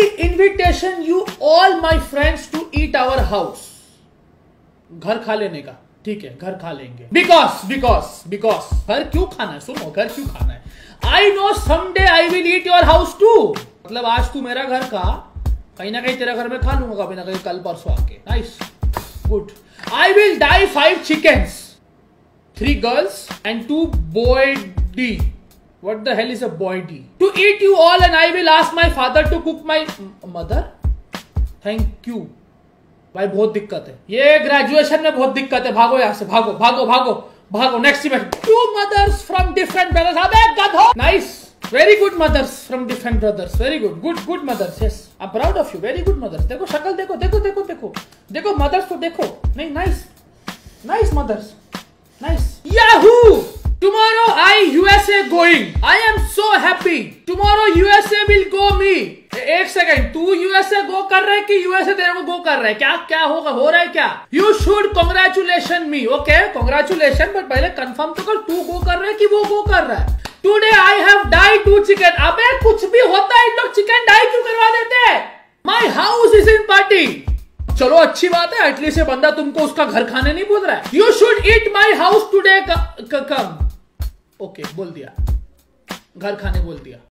Invitation you all my friends to eat our house. घर खा लेने का, ठीक है, घर खा लेंगे। बिकॉज घर क्यों खाना है, सुनो, घर क्यों खाना है। I know someday I will eat your house too, मतलब आज तू मेरा घर खा, कहीं ना कहीं तेरा घर में खा लूंगा कभी ना कहीं, कल परसों आके। Nice, good. I will die 5 chickens, 3 girls and 2 boy D. What the hell is a boy D? To eat you all, and I will ask my father to cook my mother. Thank you. भाई बहुत दिक्कत है, ये graduation में बहुत दिक्कत है। भागो यहाँ से, भागो भागो भागो भागो। Next image, 2 mothers from different brothers. अबे गधो। Nice, very good mothers from different brothers. Very good, good mothers. Yes, I'm proud of you. Very good mothers. देखो शक्ल, देखो mothers को देखो। नहीं, nice mothers. Nice. Yahoo! Tomorrow I USA going. I am so happy. Tomorrow USA will go me. एक सेकंड, तू USA go कर रहा है कि यूएसए तेरे को गो कर रहा है? क्या होगा, हो रहा है क्या? You should congratulation me. Okay, congratulation, but पहले कंफर्म तो कर, तू गो कर रहा है कि वो गो कर रहा है? Today I have die 2 chicken. अबे कुछ भी होता है, इन लोग चिकन डाई क्यों करवा देते हैं? My house is in party. चलो अच्छी बात है, एटलीस्ट ये बंदा तुमको उसका घर खाने नहीं बोल रहा है। You should eat my house today come. Okay, बोल दिया, घर खाने बोल दिया।